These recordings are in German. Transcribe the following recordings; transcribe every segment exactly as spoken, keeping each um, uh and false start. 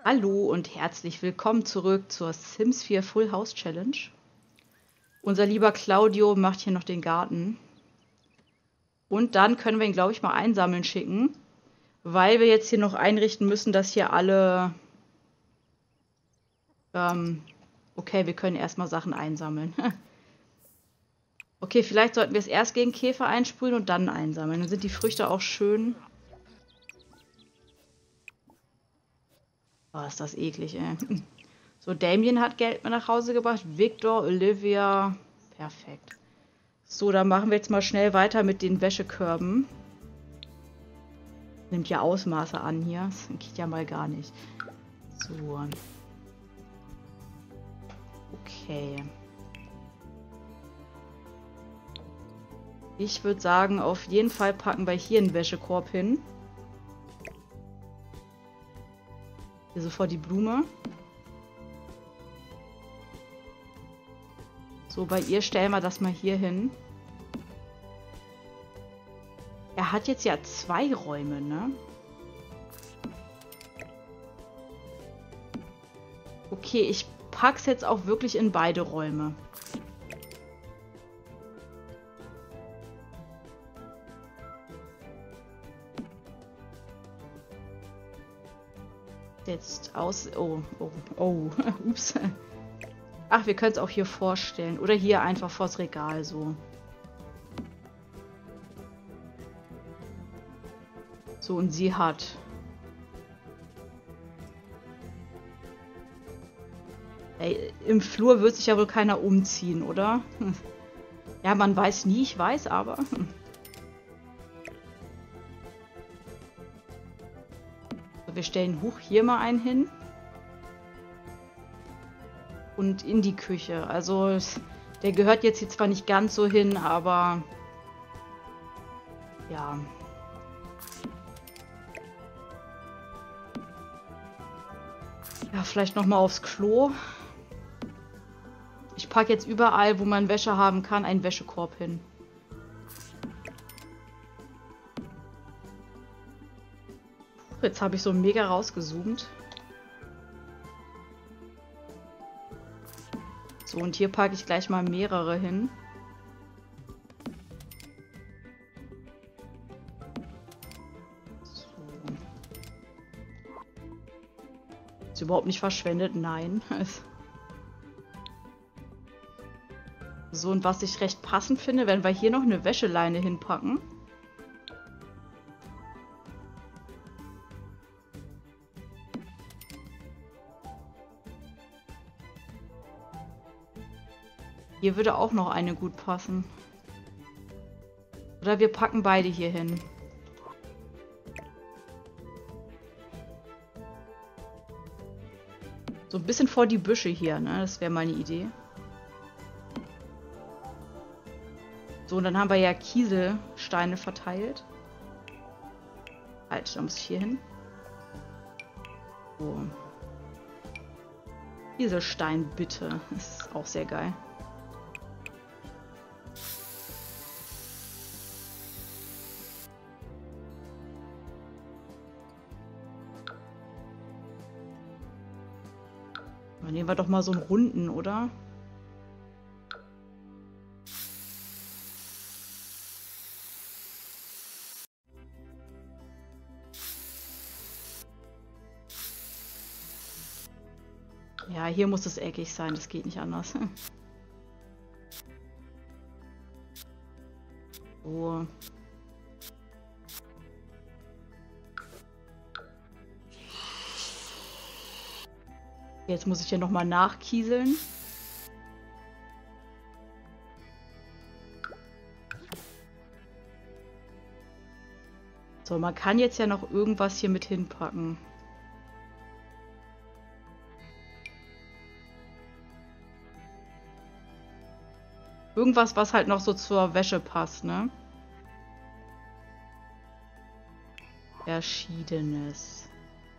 Hallo und herzlich willkommen zurück zur Sims vier Full House Challenge. Unser lieber Claudio macht hier noch den Garten. Und dann können wir ihn, glaube ich, mal einsammeln schicken, weil wir jetzt hier noch einrichten müssen, dass hier alle... Ähm, okay, wir können erstmal Sachen einsammeln. Okay, vielleicht sollten wir es erst gegen Käfer einsprühen und dann einsammeln. Dann sind die Früchte auch schön. Oh, ist das eklig, ey. So, Damien hat Geld mit nach Hause gebracht. Victor, Olivia. Perfekt. So, dann machen wir jetzt mal schnell weiter mit den Wäschekörben. Nimmt ja Ausmaße an hier. Das geht ja mal gar nicht. So. Okay. Ich würde sagen, auf jeden Fall packen wir hier einen Wäschekorb hin. Hier sofort die Blume. So, bei ihr stellen wir das mal hier hin. Er hat jetzt ja zwei Räume, ne? Okay, ich pack's jetzt auch wirklich in beide Räume. Jetzt aus... Oh, oh, oh. Ups. Ach, wir können es auch hier vorstellen. Oder hier einfach vors Regal so. So, und sie hat... Ey, im Flur wird sich ja wohl keiner umziehen, oder? Ja, man weiß nie, ich weiß aber... So, wir stellen hoch hier mal einen hin. Und in die Küche. Also, der gehört jetzt hier zwar nicht ganz so hin, aber... Ja... Ja, vielleicht nochmal aufs Klo. Ich packe jetzt überall, wo man Wäsche haben kann, einen Wäschekorb hin. Jetzt habe ich so mega rausgezoomt. So, und hier packe ich gleich mal mehrere hin. Ist überhaupt nicht verschwendet, nein. So, und was ich recht passend finde, wenn wir hier noch eine Wäscheleine hinpacken. Hier würde auch noch eine gut passen. Oder wir packen beide hier hin. So ein bisschen vor die Büsche hier, ne? Das wäre meine Idee. So, und dann haben wir ja Kieselsteine verteilt. Halt, da muss ich hier hin. So. Kieselstein, bitte. Das ist auch sehr geil. Dann nehmen wir doch mal so einen runden, oder? Ja, hier muss es eckig sein, das geht nicht anders. So. Jetzt muss ich hier nochmal nachkieseln. So, man kann jetzt ja noch irgendwas hier mit hinpacken. Irgendwas, was halt noch so zur Wäsche passt, ne? Verschiedenes.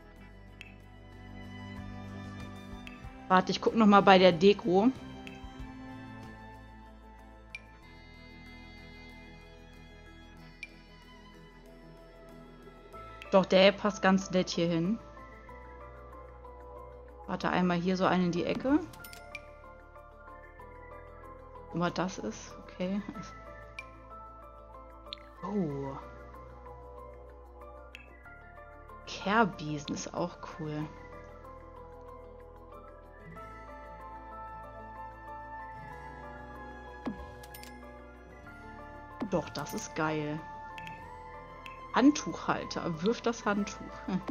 Warte, ich gucke noch mal bei der Deko. Doch, der passt ganz nett hier hin. Warte, einmal hier so einen in die Ecke. Guck mal, das ist. Okay. Oh. Kehrbiesen ist auch cool. Doch, das ist geil. Handtuchhalter. Wirf das Handtuch.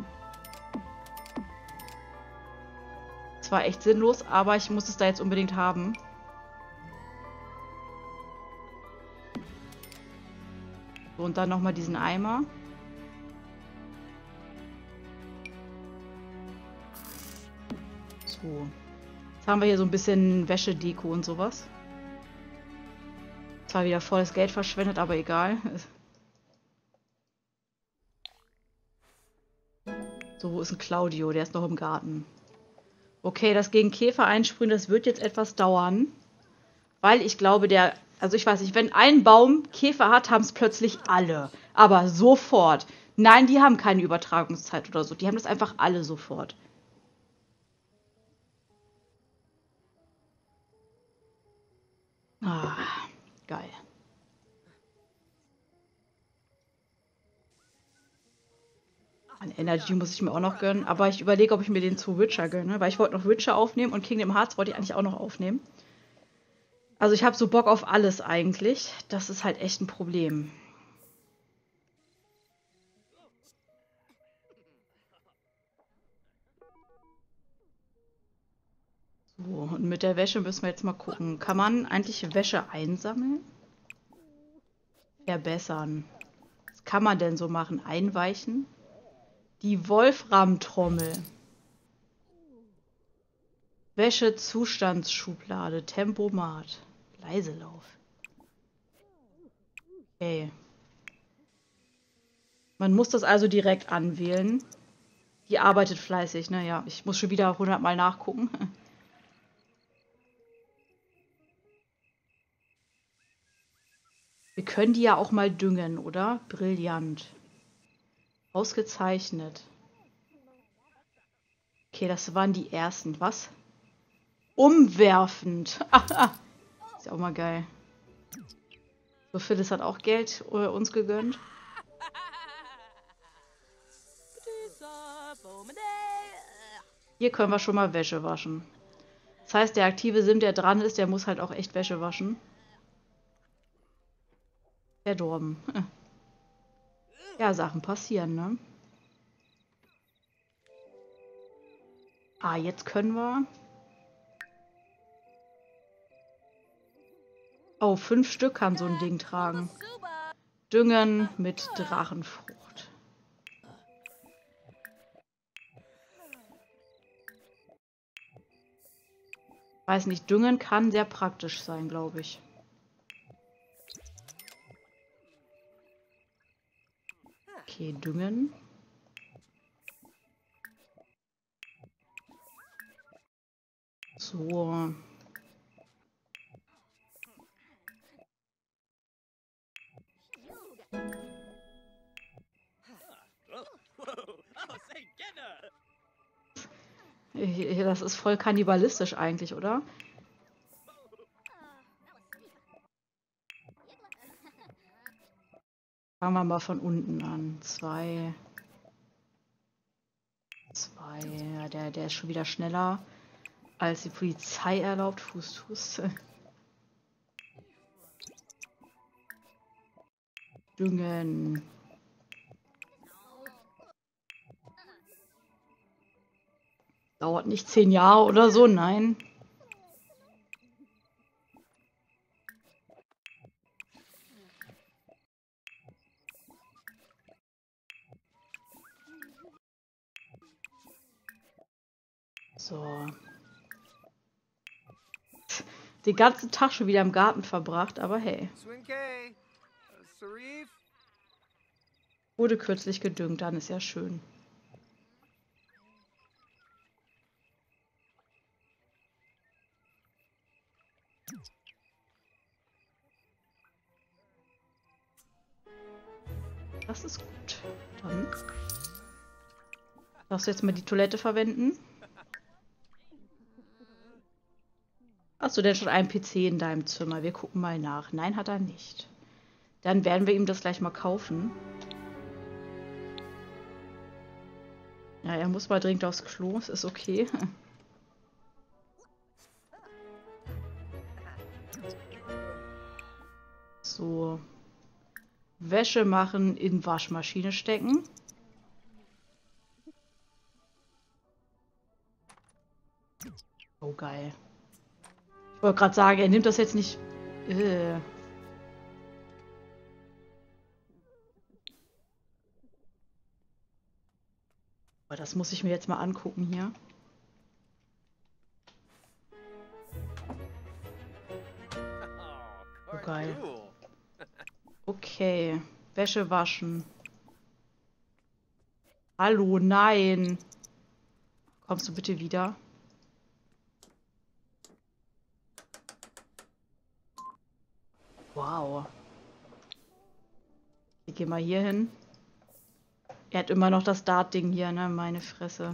Zwar echt sinnlos, aber ich muss es da jetzt unbedingt haben. So, und dann nochmal diesen Eimer. So. Jetzt haben wir hier so ein bisschen Wäschedeko und sowas. Zwar wieder volles Geld verschwendet, aber egal. So, wo ist ein Claudio? Der ist noch im Garten. Okay, das gegen Käfer einsprühen, das wird jetzt etwas dauern. Weil ich glaube, der... Also ich weiß nicht, wenn ein Baum Käfer hat, haben es plötzlich alle. Aber sofort. Nein, die haben keine Übertragungszeit oder so. Die haben das einfach alle sofort. Ah, geil. An Energy muss ich mir auch noch gönnen. Aber ich überlege, ob ich mir den zu Witcher gönne. Weil ich wollte noch Witcher aufnehmen und Kingdom Hearts wollte ich eigentlich auch noch aufnehmen. Also ich habe so Bock auf alles eigentlich. Das ist halt echt ein Problem. So, und mit der Wäsche müssen wir jetzt mal gucken. Kann man eigentlich Wäsche einsammeln? Verbessern. Was kann man denn so machen? Einweichen? Die Wolfram-Trommel. Wäsche-Zustandsschublade. Tempomat. Leiselauf. Okay. Man muss das also direkt anwählen. Die arbeitet fleißig. Naja, ich muss schon wieder hundert Mal nachgucken. Wir können die ja auch mal düngen, oder? Brillant. Ausgezeichnet. Okay, das waren die ersten. Was? Umwerfend. Ist ja auch mal geil. So, Phyllis hat auch Geld äh, uns gegönnt. Hier können wir schon mal Wäsche waschen. Das heißt, der aktive Sim, der dran ist, der muss halt auch echt Wäsche waschen. Verdorben. Ja, Sachen passieren, ne? Ah, jetzt können wir... Oh, fünf Stück kann so ein Ding tragen. Düngen mit Drachenfrucht. Weiß nicht, düngen kann sehr praktisch sein, glaube ich. Okay, düngen. So. Das ist voll kannibalistisch eigentlich, oder? Fangen wir mal von unten an. Zwei. Zwei. Ja, der, der ist schon wieder schneller, als die Polizei erlaubt. Fuß, Fuß. Düngen. Dauert nicht zehn Jahre oder so, nein. So. Den ganzen Tag schon wieder im Garten verbracht, aber hey. Wurde kürzlich gedüngt, dann ist ja schön. Das ist gut. Dann darfst du jetzt mal die Toilette verwenden. Hast du denn schon einen P C in deinem Zimmer? Wir gucken mal nach. Nein, hat er nicht. Dann werden wir ihm das gleich mal kaufen. Ja, er muss mal dringend aufs Klo. Es ist okay. So. Wäsche machen, in Waschmaschine stecken. Oh, geil. Ich wollte gerade sagen, er nimmt das jetzt nicht... Äh. Aber das muss ich mir jetzt mal angucken hier. Oh, geil. Okay. Wäsche waschen. Hallo, nein. Kommst du bitte wieder? Wow. Ich gehe mal hier hin. Er hat immer noch das Dart-Ding hier, ne? Meine Fresse.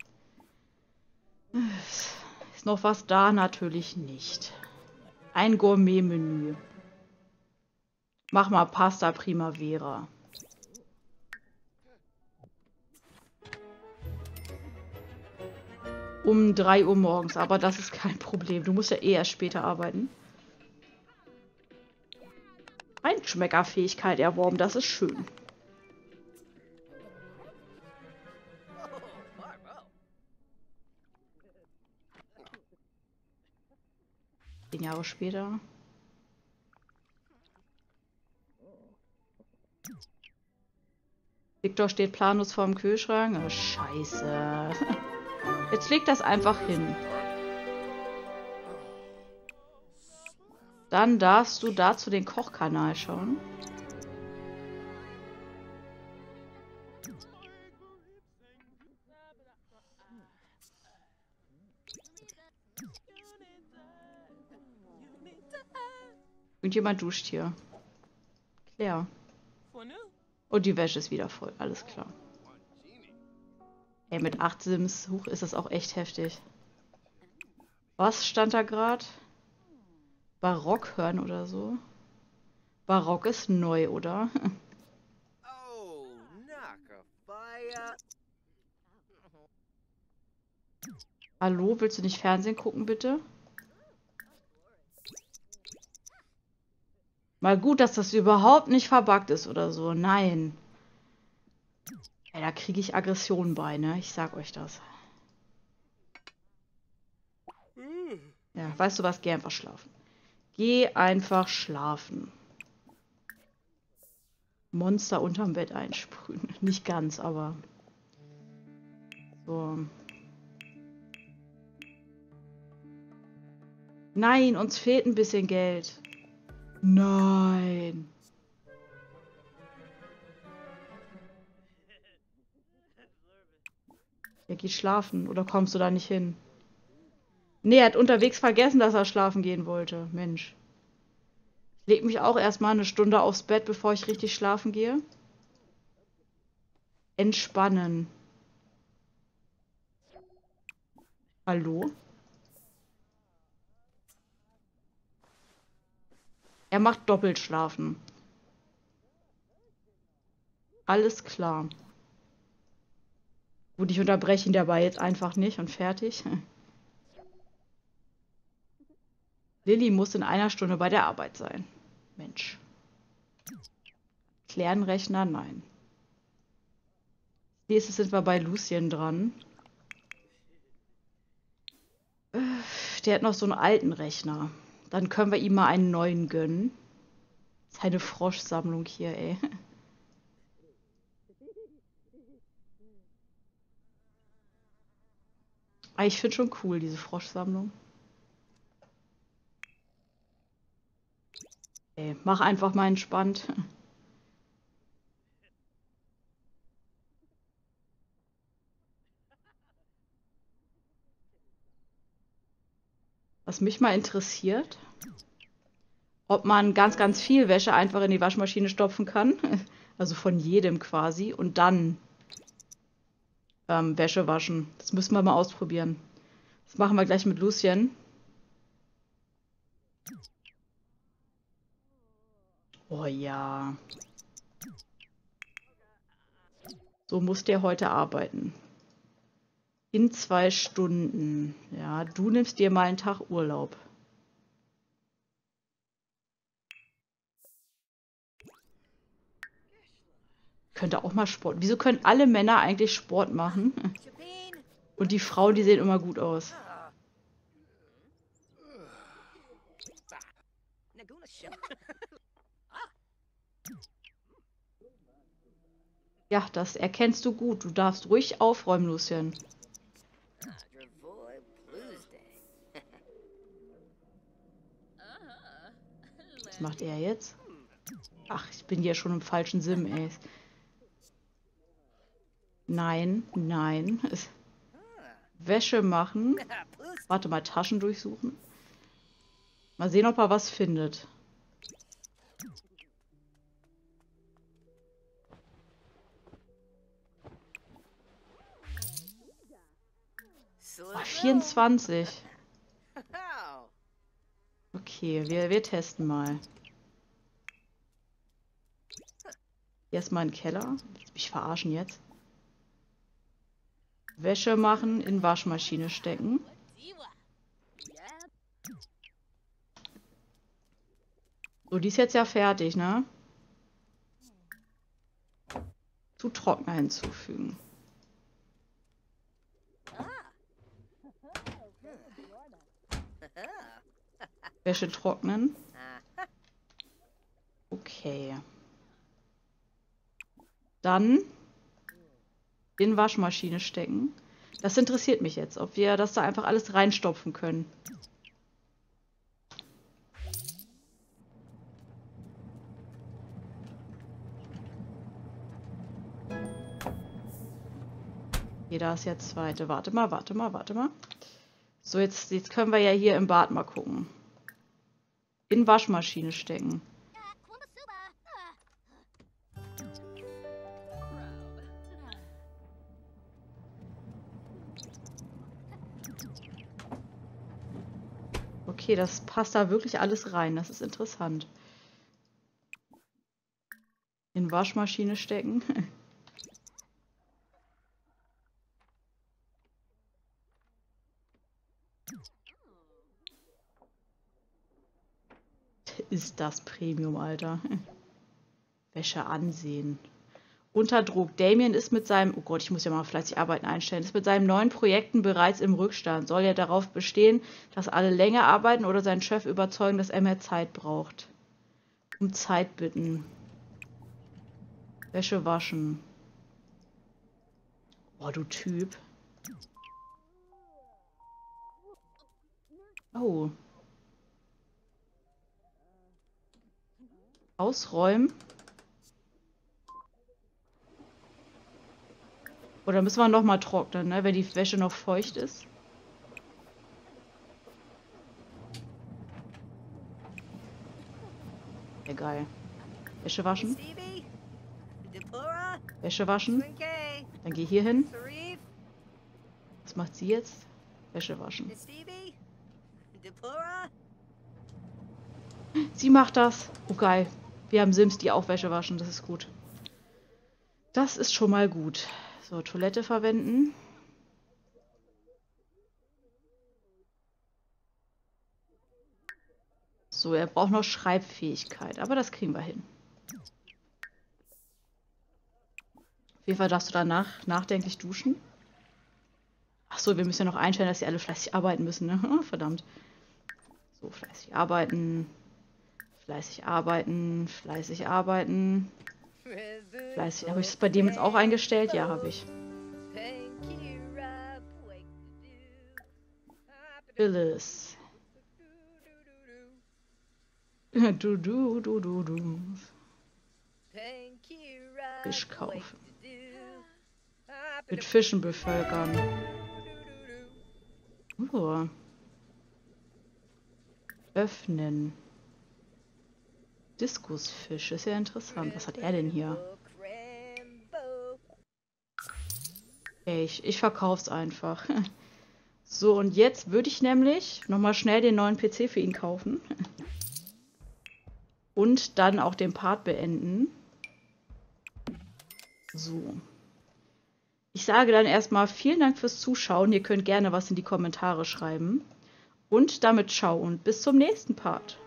Ist noch was da? Natürlich nicht. Ein Gourmet-Menü. Mach mal Pasta Primavera. Um drei Uhr morgens, aber das ist kein Problem. Du musst ja eh erst später arbeiten. Feinschmeckerfähigkeit erworben, das ist schön. Zehn Jahre später. Victor steht planlos vorm Kühlschrank. Oh, scheiße. Jetzt leg das einfach hin. Dann darfst du dazu den Kochkanal schauen. Irgendjemand duscht hier. Claire. Und die Wäsche ist wieder voll. Alles klar. Ey, mit acht Sims hoch ist das auch echt heftig. Was stand da gerade? Barock hören oder so? Barock ist neu, oder? Hallo, willst du nicht Fernsehen gucken, bitte? Mal gut, dass das überhaupt nicht verbuggt ist oder so. Nein. Ey, da kriege ich Aggression bei, ne? Ich sag euch das. Ja, weißt du was? Geh einfach schlafen. Geh einfach schlafen. Monster unterm Bett einsprühen. Nicht ganz, aber... So. Nein, uns fehlt ein bisschen Geld. Nein. Ja, geh schlafen. Oder kommst du da nicht hin? Nee, er hat unterwegs vergessen, dass er schlafen gehen wollte. Mensch. Ich leg mich auch erstmal eine Stunde aufs Bett, bevor ich richtig schlafen gehe. Entspannen. Hallo? Er macht doppelt schlafen. Alles klar. Gut, ich unterbreche ihn dabei jetzt einfach nicht und fertig. Lilly muss in einer Stunde bei der Arbeit sein. Mensch. Klärenrechner? Nein. Nächstes sind wir bei Lucien dran. Der hat noch so einen alten Rechner. Dann können wir ihm mal einen neuen gönnen. Seine Froschsammlung hier, ey. Aber ich finde schon cool, diese Froschsammlung. Ey, mach einfach mal entspannt. Was mich mal interessiert, ob man ganz, ganz viel Wäsche einfach in die Waschmaschine stopfen kann. Also von jedem quasi. Und dann ähm, Wäsche waschen. Das müssen wir mal ausprobieren. Das machen wir gleich mit Lucien. Oh ja. So muss der heute arbeiten. In zwei Stunden. Ja, du nimmst dir mal einen Tag Urlaub. Könnte auch mal Sport. Wieso können alle Männer eigentlich Sport machen? Und die Frauen, die sehen immer gut aus. Ja, das erkennst du gut. Du darfst ruhig aufräumen, Lucien. Was macht er jetzt? Ach, ich bin ja schon im falschen Sim, ey. Nein, nein. Wäsche machen. Warte mal, Taschen durchsuchen. Mal sehen, ob er was findet. Oh, vierundzwanzig. Okay, wir, wir testen mal. Erstmal in den Keller. Willst du mich verarschen jetzt? Wäsche machen, in Waschmaschine stecken. So, die ist jetzt ja fertig, ne? Zu Trockner hinzufügen. Wäsche trocknen. Okay. Dann in Waschmaschine stecken. Das interessiert mich jetzt, ob wir das da einfach alles reinstopfen können. Okay, da ist jetzt zweite. Warte mal, warte mal, warte mal. So, jetzt, jetzt können wir ja hier im Bad mal gucken. In Waschmaschine stecken. Okay, das passt da wirklich alles rein. Das ist interessant. In Waschmaschine stecken. Ist das Premium, Alter. Wäsche ansehen. Unter Druck. Damien ist mit seinem... Oh Gott, ich muss ja mal fleißig Arbeiten einstellen. Ist mit seinen neuen Projekten bereits im Rückstand. Soll er darauf bestehen, dass alle länger arbeiten oder seinen Chef überzeugen, dass er mehr Zeit braucht? Um Zeit bitten. Wäsche waschen. Oh, du Typ. Oh. Ausräumen. Oder müssen wir noch mal trocknen, ne? Wenn die Wäsche noch feucht ist. Egal. Wäsche waschen. Wäsche waschen. Dann geh hier hin. Was macht sie jetzt? Wäsche waschen. Sie macht das. Oh geil. Wir haben Sims, die auch Wäsche waschen. Das ist gut. Das ist schon mal gut. So, Toilette verwenden. So, er braucht noch Schreibfähigkeit. Aber das kriegen wir hin. Auf jeden Fall darfst du danach nachdenklich duschen. Achso, wir müssen ja noch einstellen, dass sie alle fleißig arbeiten müssen, ne? Oh, verdammt. So, fleißig arbeiten. Fleißig arbeiten. Fleißig arbeiten. Fleißig. Habe ich es bei dem jetzt auch eingestellt? Ja, habe ich. Phyllis. Du, du, du, du, du. Fisch kaufen. Mit Fischen bevölkern. Oh. Öffnen. Diskusfisch. Ist ja interessant. Was hat er denn hier? Okay, ich, ich verkauf's einfach. So, und jetzt würde ich nämlich nochmal schnell den neuen P C für ihn kaufen. Und dann auch den Part beenden. So. Ich sage dann erstmal vielen Dank fürs Zuschauen. Ihr könnt gerne was in die Kommentare schreiben. Und damit ciao und bis zum nächsten Part.